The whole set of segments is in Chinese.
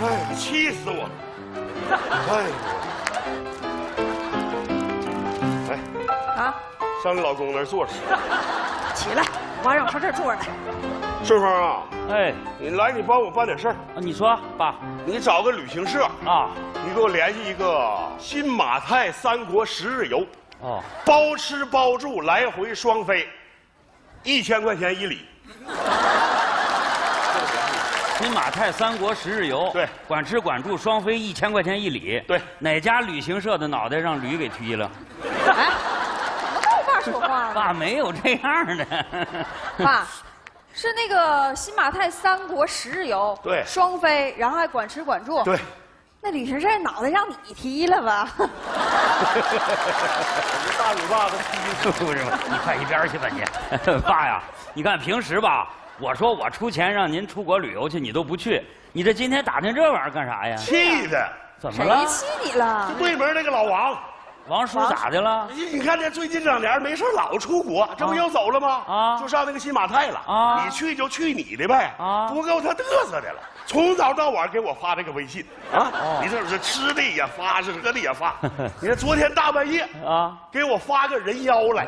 哎，气死我！哎， 啊， 上你老公那儿坐着。 起来，妈让我上这儿坐着来。 顺风啊， 哎， 你来，你帮我办点事儿。 你说，爸你找个旅行社啊， 你给我联系一个新马泰3国10日游， 哦， 包吃包住，来回双飞，1000块钱1里。 新马泰3国10日游， 对， 管吃管住双飞1000块钱1里。 对， 哪家旅行社的脑袋让驴给踢了？ 哎，怎么跟我爸说话了？ 爸没有这样的。 爸，是那个新马泰3国10日游， 对， 双飞，然后还管吃管住。 对， 那旅行社脑袋让你踢了吧？ 大嘴巴子踢不是吧？你快一边去吧你！爸呀，你看平时吧，我说我出钱让您出国旅游去，你都不去，你这今天打听这玩意儿干啥呀？ 气的。 怎么了？ 谁气你了？ 对门那个老王。 王叔咋的了？ 你看这最近这2年没事老出国，这不又走了吗？ 啊， 就上那个新马泰了。 啊， 你去就去你的呗。 啊， 不够他嘚瑟的了，从早到晚给我发这个微信啊。你这是吃的也发，是喝的也发。你看昨天大半夜啊，给我发个人妖来。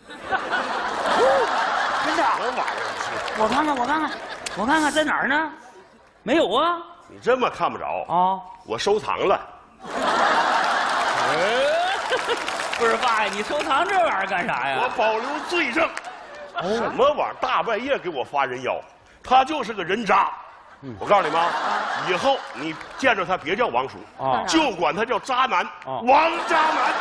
真的？ 什么玩意儿？ 我看看，我看看，我看看在哪儿呢？没有啊。 你这么看不着啊？ 我收藏了。 不是爸呀，你收藏这玩意儿干啥呀？ 我保留罪证。什么玩意儿？大半夜给我发人妖，他就是个人渣。我告诉你妈，以后你见着他别叫王叔，就管他叫渣男，王渣男。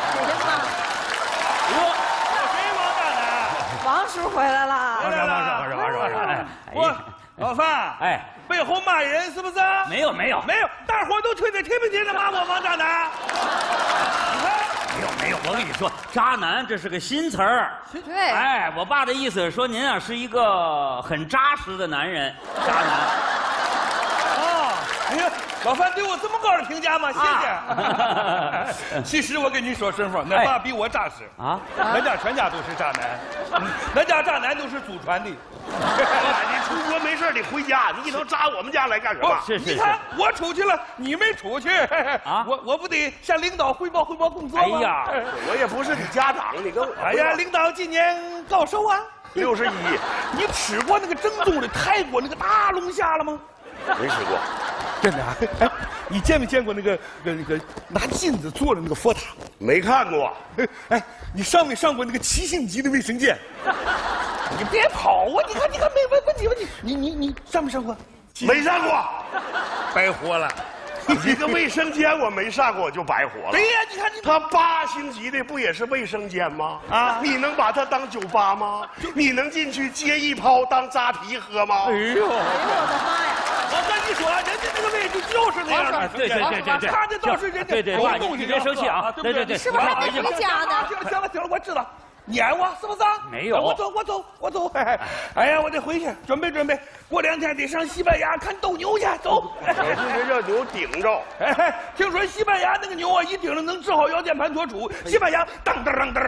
谁王渣男？ 王叔回来了。 王叔， 老范，哎，背后骂人是不是？ 没有， 大伙都听没听着骂我王渣男？你看。 没有，我跟你说，渣男这是个新词儿。 对， 哎，我爸的意思是说您啊是一个很扎实的男人，渣男。 哦，哎呀，老范对我这么高的评价吗？谢谢。其实我跟你说，顺风，那爸比我扎实啊，咱家全家都是渣男，咱家渣男都是祖传的。 你出国没事你回家，你一头扎我们家来干什么？ 是。 你看我出去了，你没出去啊？我不得向领导汇报工作吗？ 哎呀， 我也不是你家长，你跟我。 哎呀，领导今年高寿啊 ？61。 你吃过那个正宗的泰国那个大龙虾了吗？ 没吃过。 真的啊？哎，你见没见过那个拿金子做的那个佛塔？ 没看过。 哎，你上没上过那个7星级的卫生间？你别跑啊！你看，没问题，你上没上过？ 没上过， 白活了。 一个卫生间我没上过，我就白活了。 对呀，你看他8星级的不也是卫生间吗？啊，你能把它当酒吧吗？你能进去接一泡当扎啤喝吗？ 哎呦，我的妈呀！我跟你说，人家这个位置就是那样的。 对， 他这倒是人家对，爸，你别生气啊！对， 是不是还没回家呢？ 行了，我知道。撵我是不是？ 没有， 我走。哎呀，我得回去准备，过2天得上西班牙看斗牛去。走。 这叫牛顶着。 哎，听说西班牙那个牛啊，一顶着能治好腰间盘突出。西班牙当。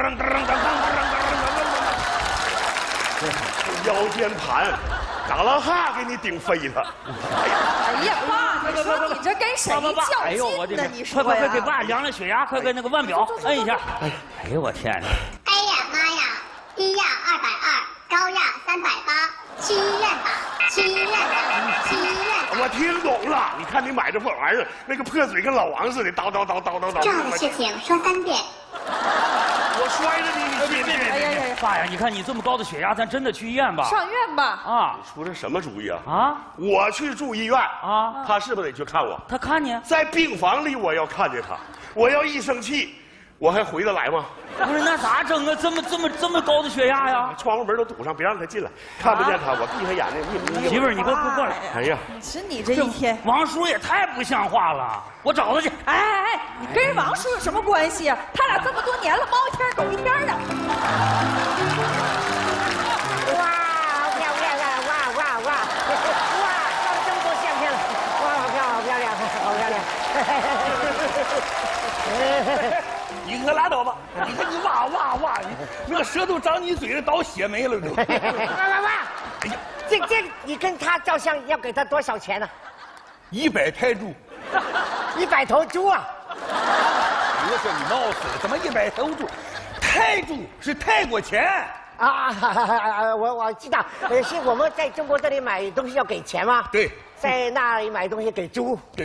腰间盘，长了哈给你顶飞了。 哎呀，爸，你说你这跟谁较劲呢？你说快给爸量量血压，快给那个腕表摁一下。哎呦我天哪！ 哎呀妈呀，低压220，高压380，去医院吧。 我听懂了，你看你买这破玩意儿，那个破嘴跟老王似的，叨。 这种事情说3遍。 我摔着你别！爸呀，你看你这么高的血压，咱真的去医院吧？ 上院吧。 啊！ 你出这什么主意啊？ 啊！ 我去住医院啊，他是不是得去看我？ 他看你在病房里，我要看见他，我要一生气，我还回得来吗？ 不是，那咋整啊？这么高的血压呀！ 窗户门都堵上，别让他进来，看不见他，我闭上眼睛。 媳妇儿，你快过来！ 哎呀， 你这一天， 王叔也太不像话了，我找他去。 哎，你跟王叔有什么关系啊？他俩这么多年了，猫一天狗一天的。 哇，好漂亮啊！哇，照了这么多相片了，哇，好漂亮。 你可拉倒吧！你看你哇，那个舌头长你嘴上倒血霉了都。 哇！哎呀，这你跟他照相要给他多少钱呢？ 100台猪 ，100头猪啊！ 我说你闹死了，怎么100头猪？泰铢是泰国钱我知道，是我们在中国这里买东西要给钱吗？ 对， 在那里买东西给猪。 对。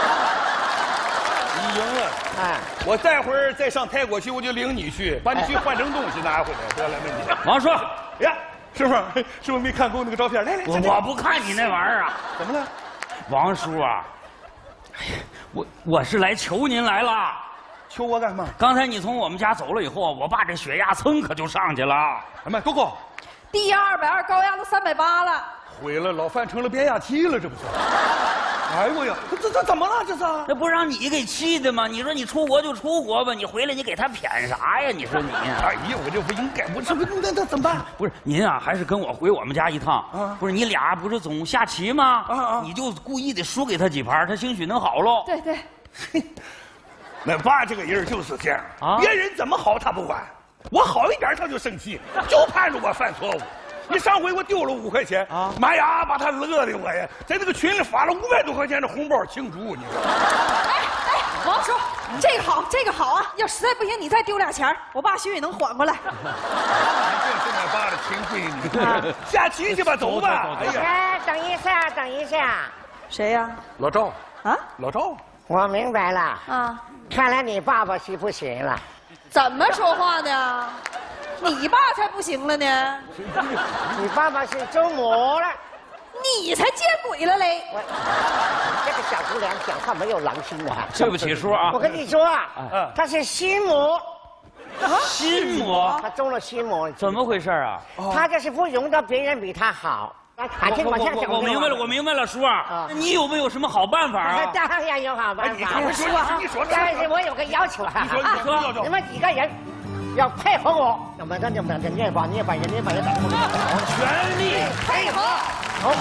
你赢了，我待会儿再上泰国去，我就领你去，把你去换成东西拿回来，得了，没问题。 王叔， 呀，师傅没看够那个照片？来， 我不看你那玩意儿啊！ 怎么了？ 王叔啊，哎呀，我是来求您来了。 求我干嘛？ 刚才你从我们家走了以后，我爸这血压蹭可就上去了。 哎妈，多高？ 低压220，高压都380了。 毁了，老范成了变压器了，这不是？哎呦呀，这怎么了？这是？ 那不让你给气的吗？你说你出国就出国吧，你回来你给他谝啥呀？你说你？ 哎呀，我这不应该，不是那怎么办？ 不是您啊，还是跟我回我们家一趟。不是你俩不是总下棋吗？你就故意得输给他几盘，他兴许能好喽。 对对。 那爸这个人就是这样啊， 别人怎么好他不管，我好一点他就生气，就盼着我犯错误。你上回我丢了5块钱啊，妈呀，把他乐的我呀，在那个群里发了500多块钱的红包庆祝，你说。 哎，王叔，这个好啊！要实在不行，你再丢俩钱，我爸许能缓过来。 你这是俺爸的亲闺女，下棋去吧，走吧。 哎呀，等一下， 谁呀？ 老赵啊， 老赵。 我明白了啊， 看来你爸爸是不行了。 怎么说话呢？你爸才不行了呢。 你爸爸是周魔了， 你才见鬼了嘞！ 这个小姑娘讲话没有良心啊！ 对不起叔啊， 我跟你说啊，她是心魔。 心魔？ 她中了心魔。 怎么回事啊？ 她就是不容得别人比她好。 我明白了，叔啊，你有没有什么好办法啊？ 当然有好办法。 你说， 但是我有个要求啊， 你们几个人要配合我，我们把人家把人全力配合。好，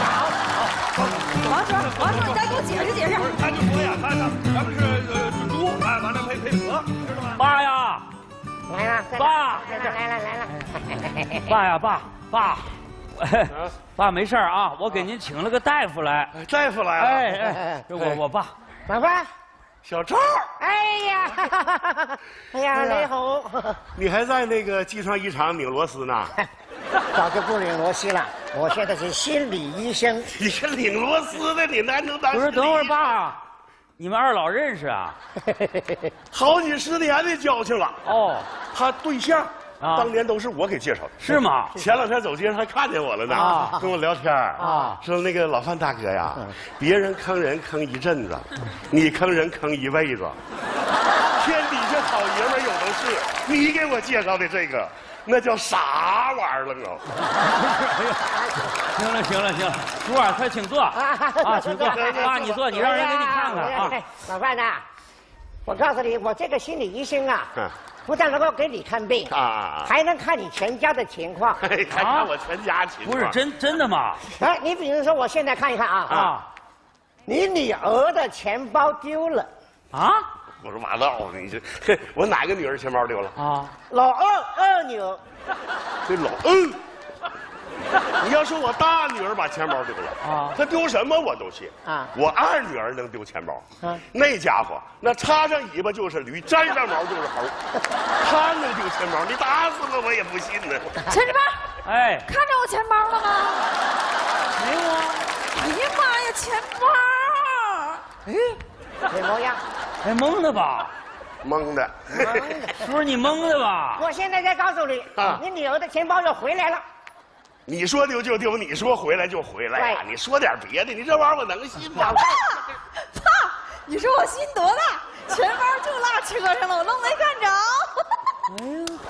王叔，你再给我解释解释。 他就说呀，咱们是猪啊，完了配合，知道吗？ 爸呀， 来了， 爸， 来了， 爸呀，爸。爸没事啊，我给您请了个大夫来。 大夫来了。 哎，我爸。 老爸， 小赵。 哎呀，雷猴， 你还在那个机床一厂拧螺丝呢？ 早就不拧螺丝了，我现在是心理医生。 你是拧螺丝的，你难能当？ 不是，等会儿爸，你们二老认识啊？ 好几10年的交情了。 哦， 他对象。当年都是我给介绍的， 是吗？ 前2天走街上还看见我了呢，跟我聊天说那个老范大哥呀，别人坑人坑一阵子，你坑人坑一辈子，天底下好爷们有的是，你给我介绍的这个，那叫啥玩意儿了行了，叔啊，快请坐请坐，爸你坐，你让人给你看看啊。 老范呐，我告诉你，我这个心理医生啊。不但能够给你看病还能看你全家的情况。 还看我全家情况？ 不是真的吗？ 哎，你比如说，我现在看一看啊，你女儿的钱包丢了啊！ 我说马道，你这我哪个女儿钱包丢了啊？ 老二女儿， 这老你要说我大女儿把钱包丢了她丢什么我都信我二女儿能丢钱包那家伙那插上尾巴就是驴，沾上毛就是猴，她能丢钱包，你打死了我也不信呢。 陈志邦， 哎， 看着我钱包了吗？ 没有啊。 哎呀妈呀，钱包！ 什么呀？ 哎，蒙的吧？ 蒙的。 叔，你蒙的吧？ 我现在再告诉你你女儿的钱包又回来了。 你说丢就丢，你说回来就回来呀！你说点别的，你这玩意儿我能信吗？ 爸，你说我心多大？钱包就落车上了，我都没看着。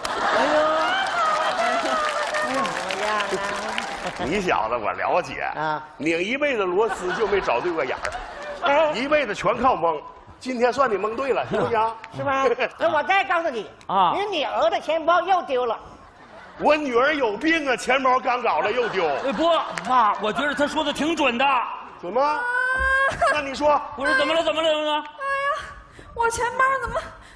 你小子我了解拧一辈子螺丝就没找对过眼儿，一辈子全靠蒙。今天算你蒙对了，行不行？ 是吧？那我再告诉你你女儿的钱包又丢了。 我女儿有病啊，钱包刚搞了又丢。 不，爸，我觉得他说的挺准的。 准吗？那你说， 不是怎么了？ 哎呀，我钱包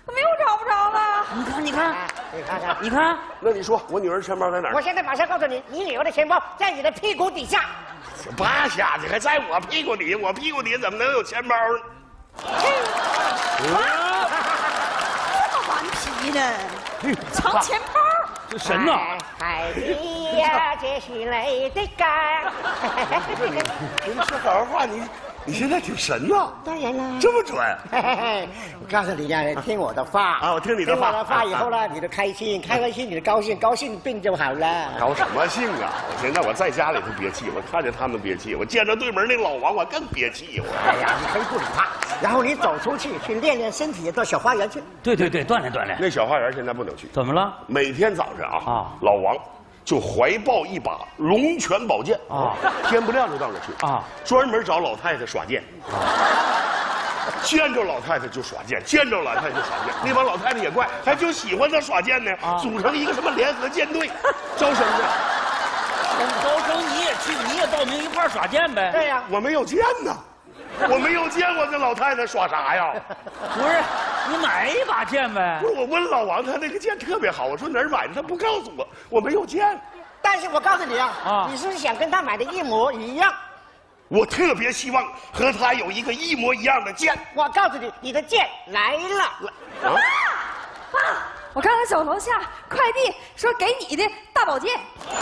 怎么又找不着了？ 你看，你看， 那你说我女儿钱包在哪儿？ 我现在马上告诉你，你女儿的钱包在你的屁股底下。 扒下去还在我屁股底下，我屁股底下怎么能有钱包呢？ 这么顽皮呢？藏钱包？ 这神呐！ 孩子呀，这是泪的干。 你说好话，你现在挺神呐。 当然了， 这么准。 我告诉你呀，听我的话啊，我听你的话。 听我的话以后呢，你就开心，开心你就高兴，高兴病就好了。 高什么兴啊！我现在我在家里头憋气，我看见他们憋气，我见着对门那老王我更憋气。 哎呀，你可以不理他，然后你走出去练练身体，到小花园去。 对，锻炼。 那小花园现在不能去。 怎么了？ 每天早上老王就怀抱一把龙泉宝剑天不亮就到那去专门找老太太耍剑见着老太太就耍剑，见着老太太就耍剑。那帮老太太也怪，还就喜欢他耍剑呢，组成一个什么联合舰队，招生呢。 招生你也去，你也报名一块儿耍剑呗？ 对呀， 我没有剑呢，我没有剑，我跟老太太耍啥呀？ 不是，你买一把剑呗。 不是，我问老王，他那个剑特别好，我说哪儿买的，他不告诉我，我没有剑。 但是我告诉你啊，你是不是想跟他买的一模一样？ 我特别希望和他有一个一模一样的剑。 我告诉你，你的剑来了。 爸，我刚才走楼下，快递说给你的大宝剑。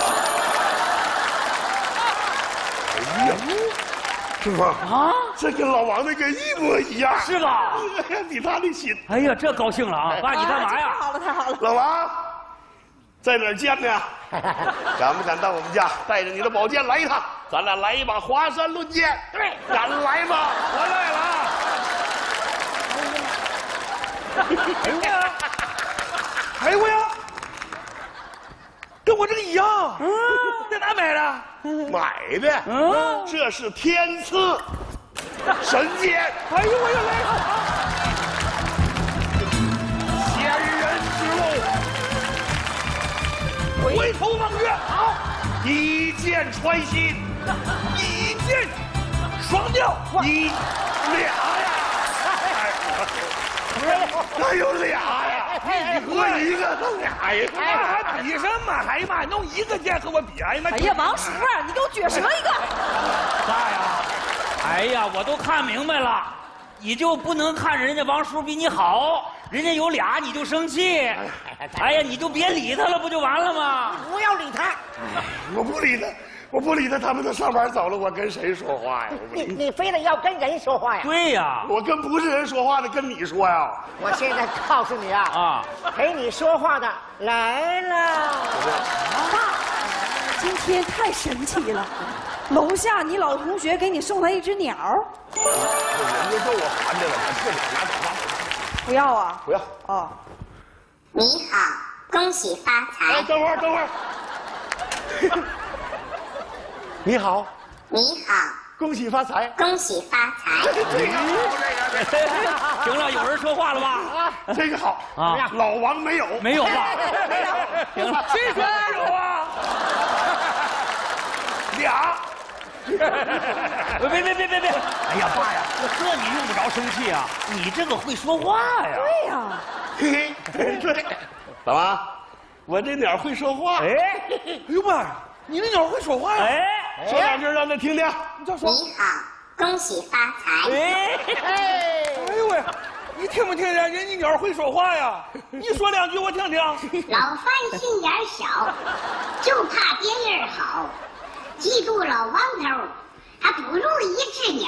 哎呀，是吧？这跟老王那个一模一样， 是吧？ 比他的新。 哎呀，这高兴了啊！爸，你干嘛呀？ 太好了，太好了。 老王，在哪儿见呢？敢不敢到我们家，带着你的宝剑来一趟？咱俩来一把华山论剑。对，敢来吗？ 我来了。哎呦呀！哎呦呀！跟我这个一样。在哪买的？ 买的。这是天赐神剑。 哎呦，我又来了。 仙人之路， 回头望月。好， 一剑穿心， 一箭双雕， 你俩呀！还有俩呀！我一个都俩呀！ 还比什么？哎呀妈，弄一个剑和我比？哎呀妈！ 哎呀，王叔啊，你给我撅折一个！ 爸呀，哎呀，我都看明白了，你就不能看人家王叔比你好，人家有俩你就生气。哎呀，你就别理他了，不就完了吗？ 不要理他。 我不理他。我不理他，他们都上班走了，我跟谁说话呀？ 你非得要跟人说话呀？ 对呀， 我跟不是人说话的，跟你说呀。 我现在告诉你啊，陪你说话的来了。 爸，今天太神奇了，楼下你老同学给你送来一只鸟。 人家够我烦的了，这鸟拿走吧。 不要啊？ 不要。 哦。 你好，恭喜发财。 哎，等会儿。你好， 你好， 恭喜发财， 恭喜发财。 行了，有人说话了吧？ 这个好啊，老王没有， 没有吧？ 行了，谁说没有啊？俩。 别！哎呀，爸呀，这你用不着生气啊，你这个会说话呀。 对呀。 对，老王，我这鸟会说话。 哎呦妈呀！你那鸟会说话呀？ 哎，说两句让他听听。 你好，恭喜发财。 哎呦喂，你听不听见？人家鸟会说话呀？你说两句我听听。 老范心眼小，就怕别人好。记住老王头，还不如一只鸟。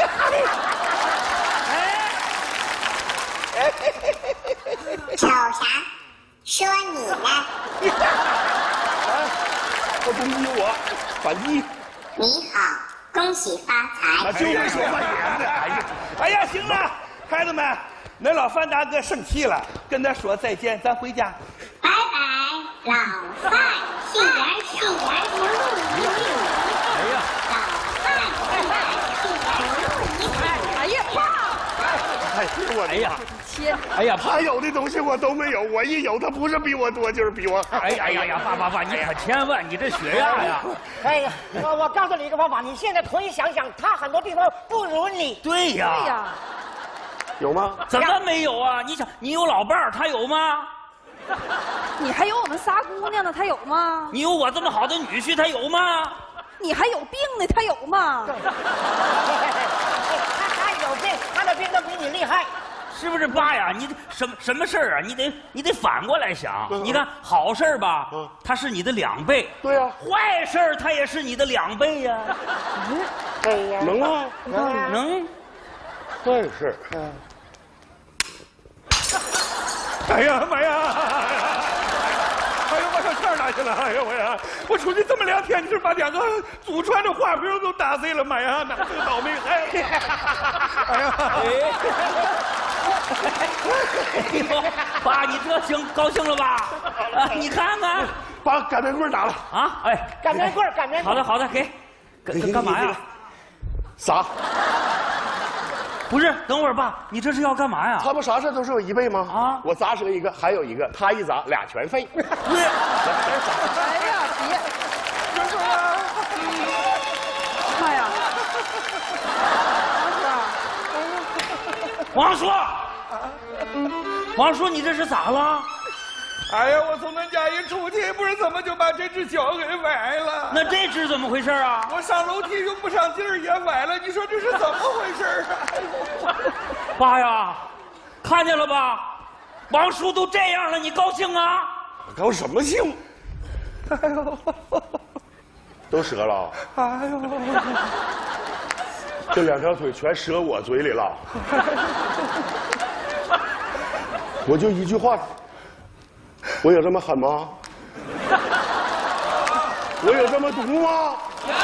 瞅啥？说你呢。 他攻击我，反击。 你好，恭喜发财。 就会说方言的。 哎呀，行了，孩子们，那老范大哥生气了，跟他说再见，咱回家。 拜拜，老范，心眼小，不露一路。哎呀，老范，心眼不露一路。 哎呀，爸！ 哎呀， 切！ 哎呀， 他有的东西我都没有，我一有，他不是比我多，就是比我好。 哎呀，爸，你可千万，你这血压呀！ 哎呀，我告诉你一个方法，你现在可以想想，他很多地方不如你。 对呀。 有吗？ 怎么没有啊？你想，你有老伴儿，他有吗？ 你还有我们仨姑娘呢，他有吗？ 你有我这么好的女婿，他有吗？ 你还有病呢，他有吗？ 他有病，他的病都比你厉害。 是不是爸呀？你什么事儿啊？你得反过来想。你看好事儿吧，它是你的2倍。 对呀。 坏事儿它也是你的2倍呀。 对呀。 能啊， 能。 坏事。 哎呀妈呀！哎呦，我这钱哪去了？哎呦我呀！我出去这么2天，你是把2个祖传的花瓶都打碎了，妈呀！哪这个倒霉孩子！哎呀！ 哎呦，爸，你这高兴了吧？你看看， 把擀面棍打了啊！哎， 擀面棍，擀面棍。 好的，给，干嘛呀？ 啥？ 不是，等会儿爸，你这是要干嘛呀？ 他们啥事都是有1倍吗？啊！我砸折一个，还有一个，他一砸俩全废。 哎呀，别！妈呀！ 王叔，你这是咋了？ 哎呀，我从恁家一出去，不知怎么就把这只脚给崴了。 那这只怎么回事啊？ 我上楼梯用不上劲儿也崴了，你说这是怎么回事啊？ 爸呀，看见了吧？王叔都这样了，你高兴啊？ 高什么兴？哎呦，都折了。哎呦，这2条腿全折我嘴里了。我就一句话，我有这么狠吗？我有这么毒吗？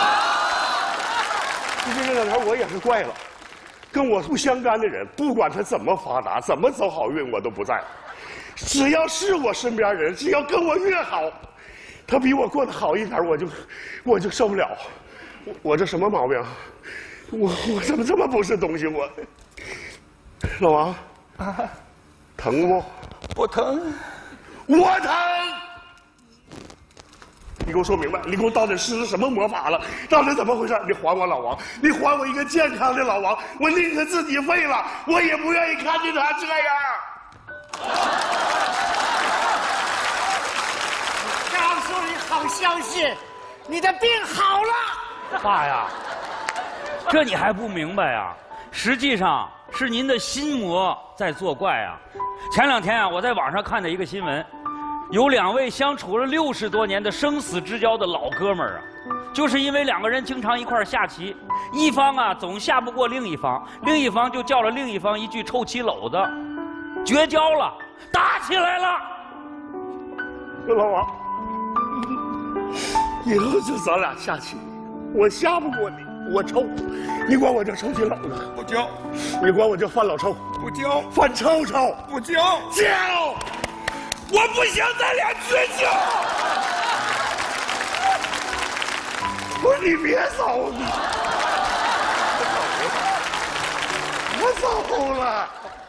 最近这2天我也是怪了，跟我不相干的人，不管他怎么发达，怎么走好运，我都不在。只要是我身边人，只要跟我越好，他比我过得好一点，我就受不了。我这什么毛病？我怎么这么不是东西？老王，疼不？ 不疼。 我疼！你给我说明白，你给我到底施什么魔法了？到底怎么回事？你还我老王，你还我一个健康的老王，我宁可自己废了，我也不愿意看见他这样。 告诉你好消息，你的病好了。 爸呀，这你还不明白呀？实际上是您的心魔在作怪啊！前2天啊，我在网上看到一个新闻，有2位相处了60多年的生死之交的老哥们儿啊，就是因为2个人经常一块儿下棋，一方啊总下不过另一方，另一方就叫了另一方一句臭棋篓子，绝交了，打起来了。 老王，以后就咱俩下棋，我下不过你。我臭，你管我叫臭棋篓子， 不交； 你管我叫范老臭， 不交； 范臭臭， 不交。 交！我不想咱俩绝交。不是你别走，我走了，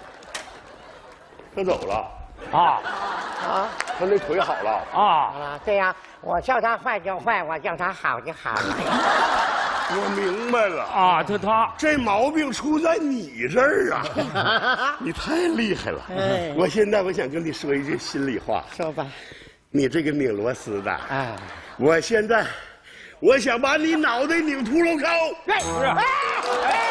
他走了啊， 他那腿好了啊，对呀，我叫他坏就坏，我叫他好就好了。 我明白了啊，他这毛病出在你这儿啊！你太厉害了。我现在我想跟你说一句心里话。 说吧。 你这个拧螺丝的，我现在我想把你脑袋拧秃噜口。 不是。